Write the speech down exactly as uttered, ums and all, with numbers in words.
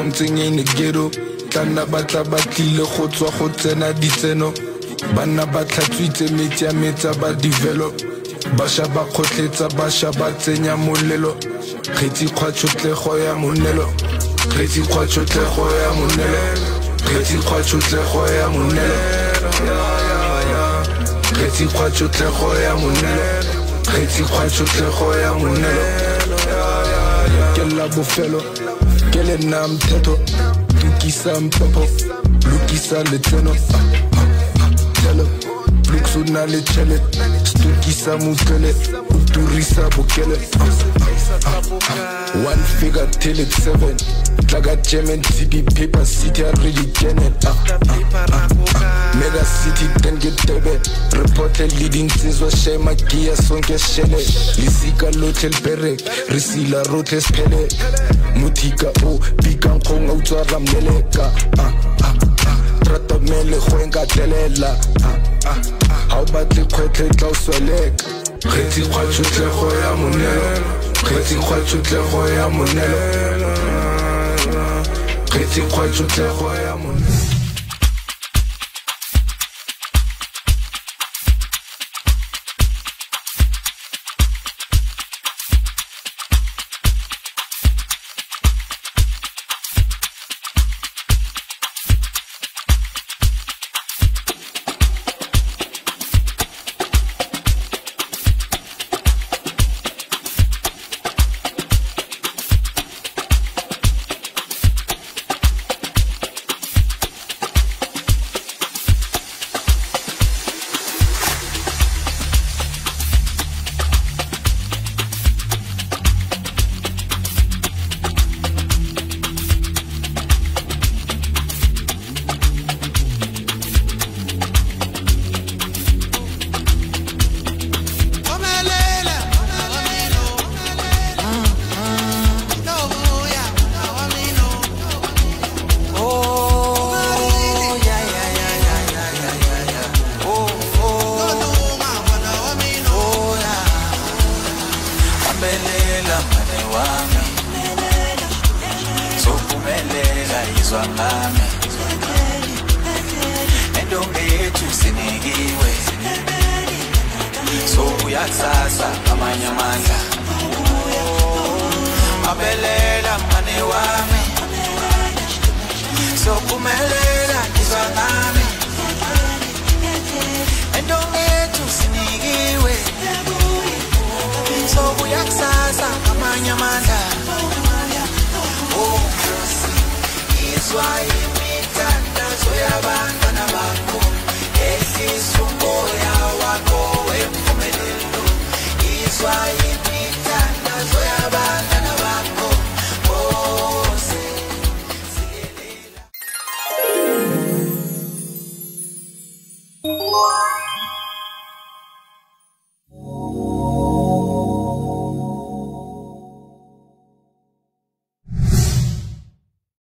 something in the ghetto. Tana batla batlile go tswa go tsena ditseno. Bana ba tlhatswitse metsi a metsa ba develop. Basha ba khotletsa basha ba tsenya molelo. Kgetsi khwatshotlego ya monelo. Kgetsi khwatshotlego ya monelo. Kgetsi khwatshotlego ya monelo. Kgetsi khwatshotlego ya monelo. Kgetsi khwatshotlego ya monelo. Kela bofelo, kele na mthetho. Lukisa mpepo, lukisa letseno. Telo, luksu na lechele. Stukisa mukele, uturisa bukele. One figure till it's seven. Tlaga German T B paper city, I really get it. Mega city, then get debe. Reporter leading Tinswa Shema Gia Sonke Shele. Lisika Lotel Perek, Risila Rotes Pele. Mutika O, Pikan Kong Outwara Meleka. Trata Mele Huenga Telela. How about the Quete Klausolek? Khetsi Kwachutlego ya Monelo. Khetsi Kwachutlego ya Monelo. Khetsi Kwachutlego ya Monelo. Why